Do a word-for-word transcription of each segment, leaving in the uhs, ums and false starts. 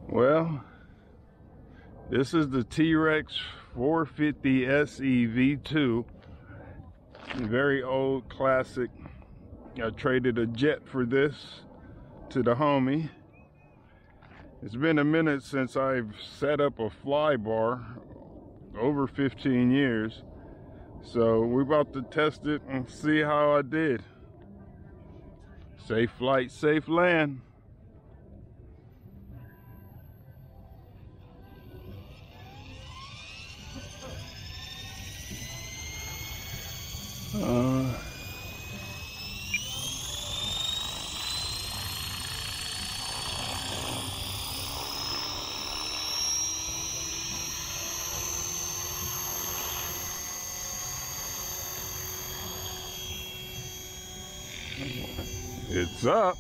Well, this is the T-Rex four fifty S E V two. Very old classic. I traded a jet for this to the homie. It's been a minute since I've set up a fly bar, over fifteen years. So we're about to test it and see how I did. Safe flight, safe land. Uh, it's up.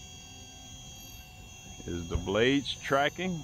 Is the blades tracking?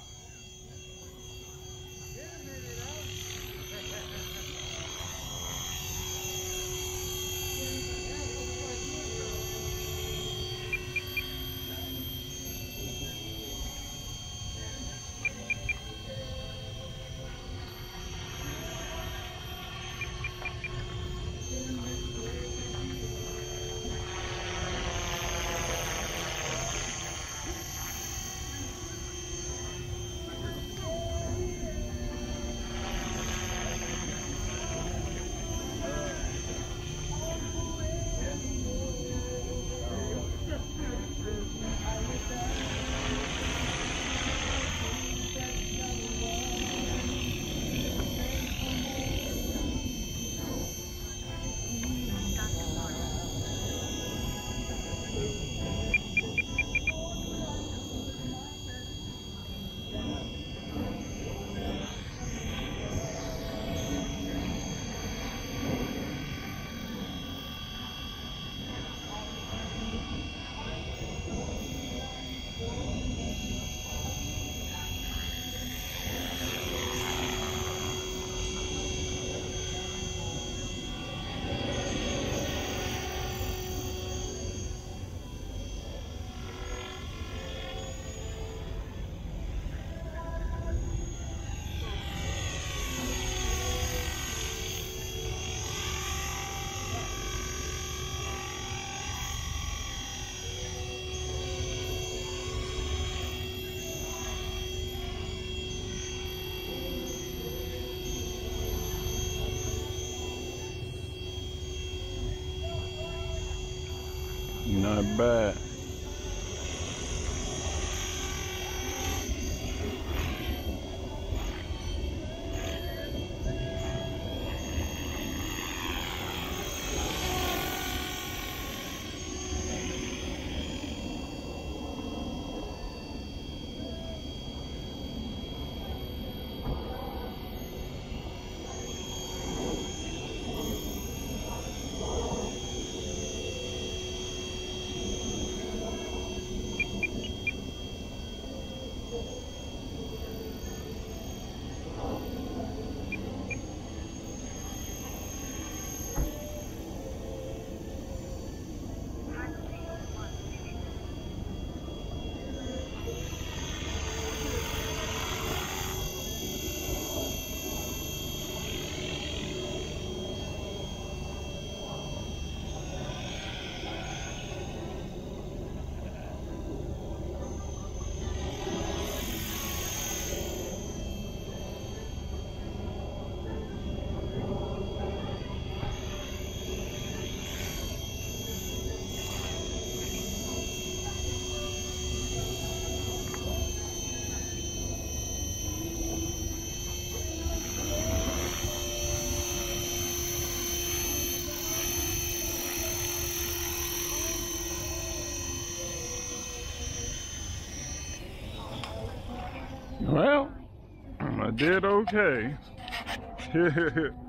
Not bad. Well, I did okay.